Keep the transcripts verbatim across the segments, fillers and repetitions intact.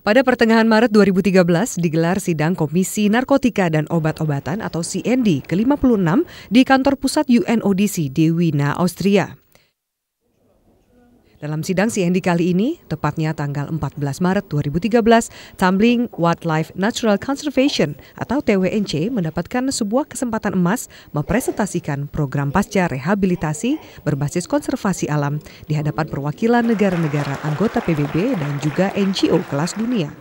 Pada pertengahan Maret dua ribu tiga belas digelar sidang Komisi Narkotika dan Obat-obatan atau C N D ke lima puluh enam di kantor pusat U N O D C di Wina, Austria. Dalam sidang C N D kali ini, tepatnya tanggal empat belas Maret dua ribu tiga belas, Tumbling Wildlife Natural Conservation atau T W N C mendapatkan sebuah kesempatan emas mempresentasikan program pasca rehabilitasi berbasis konservasi alam di hadapan perwakilan negara-negara anggota P B B dan juga N G O kelas dunia.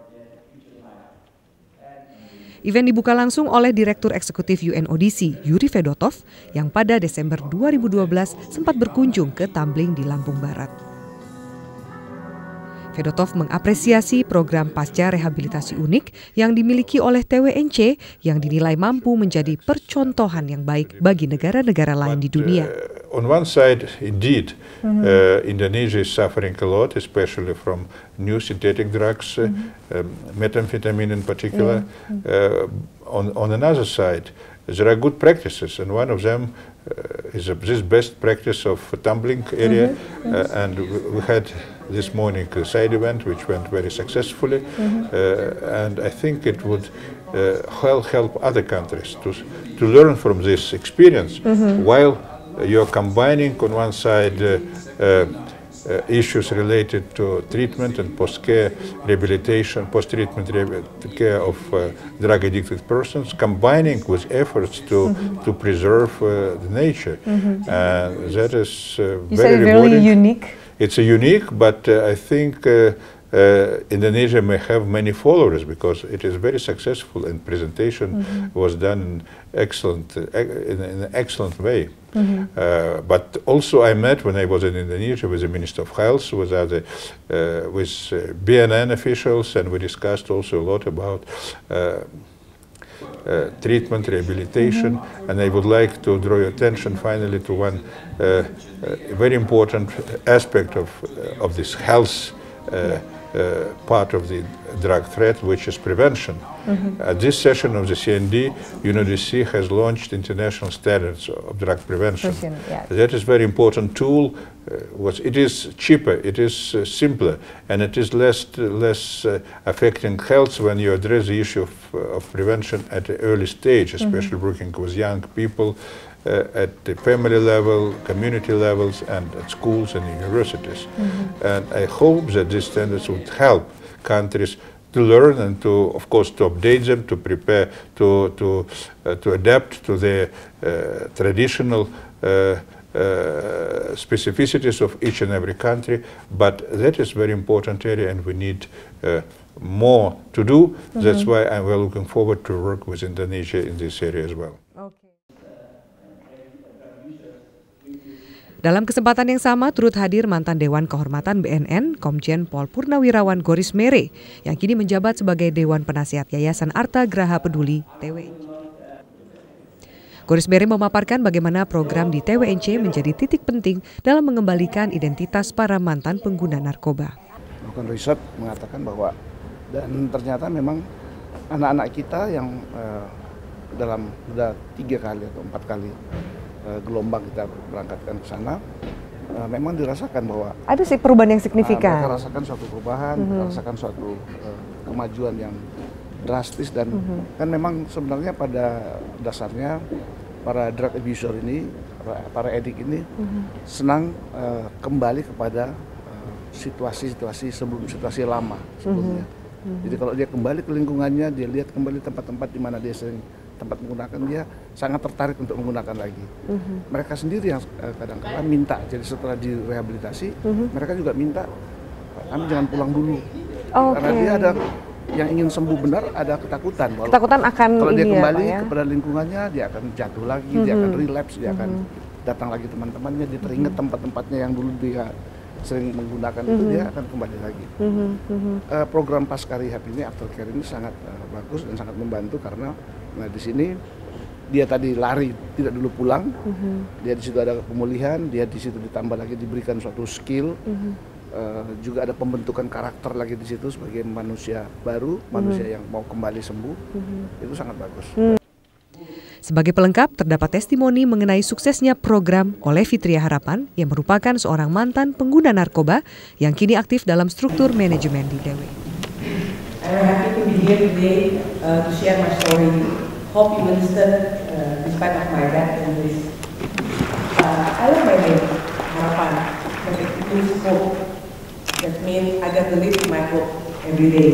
Event dibuka langsung oleh Direktur Eksekutif U N O D C, Yuri Fedotov, yang pada Desember dua ribu dua belas sempat berkunjung ke Tumbling di Lampung Barat. Fedotov mengapresiasi program pasca rehabilitasi unik yang dimiliki oleh T W N C yang dinilai mampu menjadi percontohan yang baik bagi negara-negara lain di dunia. Uh, on one side, indeed, mm-hmm. uh, Indonesia is suffering a lot, especially from new synthetic drugs, mm-hmm. uh, methamphetamine in particular. Mm-hmm. uh, on, on another side, there are good practices, and one of them uh, is a, this best practice of tumbling area, mm-hmm. uh, and we had this morning a side event which went very successfully, mm-hmm. uh, and I think it would uh, help, help other countries to, to learn from this experience, mm-hmm. while you're combining on one side uh, uh, uh, issues related to treatment and post-care rehabilitation, post-treatment care of uh, drug-addicted persons, combining with efforts to, mm-hmm. to preserve uh, the nature. Mm-hmm. And that is uh, you very say rewarding. Really unique? It's a unique, but uh, I think uh, uh, Indonesia may have many followers because it is very successful, and presentation mm-hmm. was done in excellent, uh, in, in an excellent way. Mm-hmm. uh, but also I met when I was in Indonesia with the Minister of Health, with other, uh, with uh, B N N officials, and we discussed also a lot about uh, Uh, treatment, rehabilitation, mm-hmm. and I would like to draw your attention finally to one uh, uh, very important aspect of, uh, of this health uh, uh, part of the drug threat, which is prevention. Mm-hmm. At this session of the C N D, U N O D C has launched international standards of drug prevention. Yeah. That is a very important tool. Uh, was, it is cheaper, it is uh, simpler, and it is less, uh, less uh, affecting health when you address the issue of, uh, of prevention at an early stage, especially mm-hmm. working with young people uh, at the family level, community levels, and at schools and universities. Mm-hmm. And I hope that these standards would help countries to learn and to, of course, to update them, to prepare, to, to, uh, to adapt to the uh, traditional uh, Uh, specificities of each and every country, but that is very important area, and we need uh, more to do. Mm-hmm. That's why I'm well looking forward to work with Indonesia in this area as well. Okay. Dalam kesempatan yang sama turut hadir mantan Dewan Kehormatan B N N, Komjen Pol Purnawirawan Goris Mere, yang kini menjabat sebagai Dewan Penasihat Yayasan Arta Graha Peduli T W N C. Goris Mere memaparkan bagaimana program di T W N C menjadi titik penting dalam mengembalikan identitas para mantan pengguna narkoba. Melakukan riset mengatakan bahwa, dan ternyata memang anak-anak kita yang uh, dalam sudah tiga kali atau empat kali uh, gelombang kita berangkatkan ke sana, uh, memang dirasakan bahwa ada sih perubahan yang signifikan. Uh, mereka rasakan suatu perubahan, mm-hmm. rasakan suatu uh, kemajuan yang drastis, dan mm-hmm. kan memang sebenarnya pada dasarnya para drug abuser ini, para, para edik ini mm-hmm. senang uh, kembali kepada situasi-situasi uh, sebelum situasi lama sebelumnya. Mm-hmm. Jadi kalau dia kembali ke lingkungannya, dia lihat kembali tempat-tempat di mana dia sering tempat menggunakan, dia sangat tertarik untuk menggunakan lagi. Mm-hmm. Mereka sendiri yang uh, kadang-kadang minta, jadi setelah direhabilitasi, mm-hmm. mereka juga minta, kami jangan pulang dulu, okay. karena dia ada yang ingin sembuh benar, ada ketakutan. Ketakutan akan kalau dia ini kembali ya, kepada lingkungannya, dia akan jatuh lagi, mm-hmm. dia akan relapse, dia mm-hmm. akan datang lagi teman-temannya, dia teringat mm-hmm. tempat-tempatnya yang dulu dia sering menggunakan, mm-hmm. itu dia akan kembali lagi. Mm-hmm. Uh, program Pasca Rehab ini, Aftercare ini sangat uh, bagus dan sangat membantu, karena nah, di sini dia tadi lari, tidak dulu pulang, mm-hmm. dia di situ ada pemulihan, dia di situ ditambah lagi diberikan suatu skill. Mm-hmm. Uh, juga ada pembentukan karakter lagi di situ sebagai manusia baru, mm-hmm. manusia yang mau kembali sembuh, mm-hmm. itu sangat bagus. Mm. Sebagai pelengkap, terdapat testimoni mengenai suksesnya program oleh Fitria Harapan yang merupakan seorang mantan pengguna narkoba yang kini aktif dalam struktur manajemen di T W N C. I'm happy to be here today uh, to share my story. Hope you understand uh, despite of my bad English. Uh, I love my name, Harapan, but it means hope. That means I got to live my hope every day.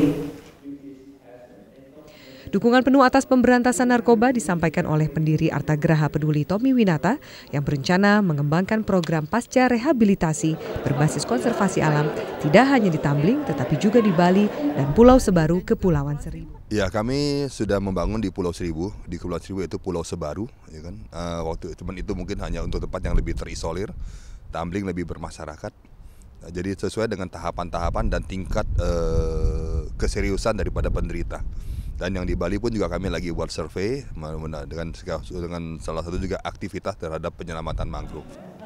Dukungan penuh atas pemberantasan narkoba disampaikan oleh pendiri Arta Graha Peduli Tommy Winata yang berencana mengembangkan program pasca rehabilitasi berbasis konservasi alam tidak hanya di Tambling tetapi juga di Bali dan Pulau Sebaru, Kepulauan Seribu. Ya, kami sudah membangun di Pulau Seribu, di Kepulauan Seribu itu Pulau Sebaru, ya kan. Uh, waktu cuman itu mungkin hanya untuk tempat yang lebih terisolir, Tambling lebih bermasyarakat. Nah, jadi sesuai dengan tahapan-tahapan dan tingkat uh, keseriusan daripada penderita. Dan yang di Bali pun juga kami lagi buat survei dengan dengan salah satu juga aktivitas terhadap penyelamatan mangrove.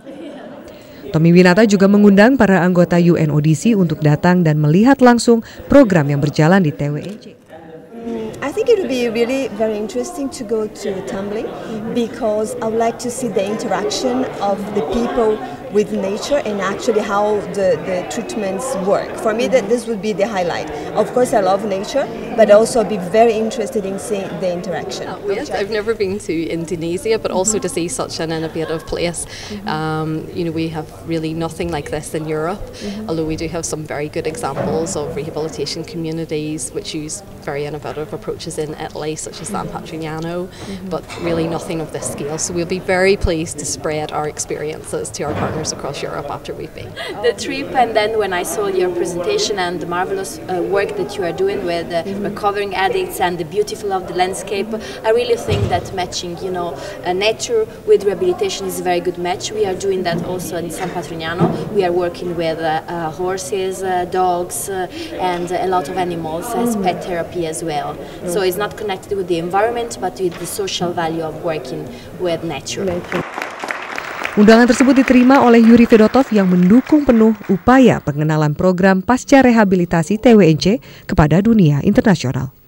Tommy Winata juga mengundang para anggota U N O D C untuk datang dan melihat langsung program yang berjalan di T W E C. I think it would be really very interesting to go to Tambling because I would like to see the interaction of the people with nature and actually how the, the treatments work. For me, that this would be the highlight. Of course, I love nature, but also be very interested in seeing the interaction. Oh, yes, I've never been to Indonesia, but also to see such an innovative place. Um, you know, we have really nothing like this in Europe, although we do have some very good examples of rehabilitation communities which use very innovative approaches in Italy, such as San Patrignano, but really nothing of this scale. So we'll be very pleased to spread our experiences to our partners across Europe after we've been. The trip, and then when I saw your presentation and the marvelous uh, work that you are doing with uh, recovering addicts and the beautiful of the landscape, I really think that matching, you know, uh, nature with rehabilitation is a very good match. We are doing that also in San Patrignano. We are working with uh, uh, horses, uh, dogs, uh, and a lot of animals as pet therapy as well. So it's not connected with the environment, but with the social value of working with nature. Undangan tersebut diterima oleh Yuri Fedotov yang mendukung penuh upaya pengenalan program pasca rehabilitasi T W E C kepada dunia internasional.